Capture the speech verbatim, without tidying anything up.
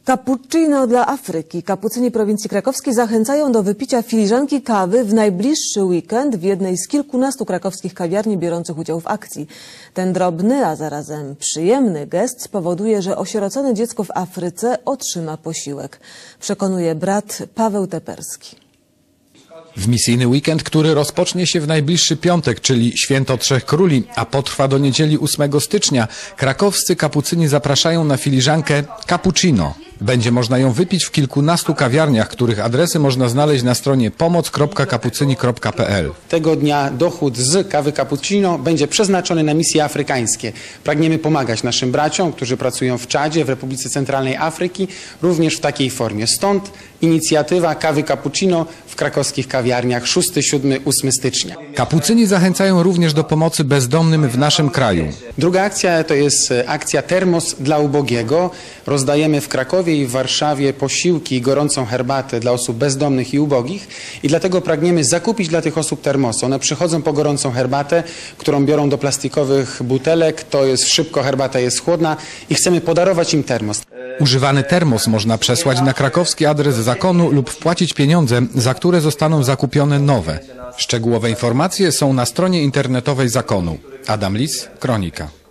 Cappuccino dla Afryki. Kapucyni prowincji krakowskiej zachęcają do wypicia filiżanki kawy w najbliższy weekend w jednej z kilkunastu krakowskich kawiarni biorących udział w akcji. Ten drobny, a zarazem przyjemny gest spowoduje, że osierocone dziecko w Afryce otrzyma posiłek. Przekonuje brat Paweł Teperski. W misyjny weekend, który rozpocznie się w najbliższy piątek, czyli Święto Trzech Króli, a potrwa do niedzieli ósmego stycznia, krakowscy kapucyni zapraszają na filiżankę cappuccino. Będzie można ją wypić w kilkunastu kawiarniach, których adresy można znaleźć na stronie pomoc kropka kapucyni kropka p l. Tego dnia dochód z kawy cappuccino będzie przeznaczony na misje afrykańskie. Pragniemy pomagać naszym braciom, którzy pracują w Czadzie, w Republice Centralnej Afryki, również w takiej formie. Stąd inicjatywa kawy cappuccino w krakowskich kawiarniach szósty, siódmy, ósmy stycznia. Kapucyni zachęcają również do pomocy bezdomnym w naszym kraju. Druga akcja to jest akcja Termos dla ubogiego. Rozdajemy w Krakowie i w Warszawie posiłki i gorącą herbatę dla osób bezdomnych i ubogich i dlatego pragniemy zakupić dla tych osób termosy. One przychodzą po gorącą herbatę, którą biorą do plastikowych butelek. To jest szybko, herbata jest chłodna i chcemy podarować im termos. Używany termos można przesłać na krakowski adres zakonu lub wpłacić pieniądze, za które zostaną zakupione nowe. Szczegółowe informacje są na stronie internetowej zakonu. Adam Lis, Kronika.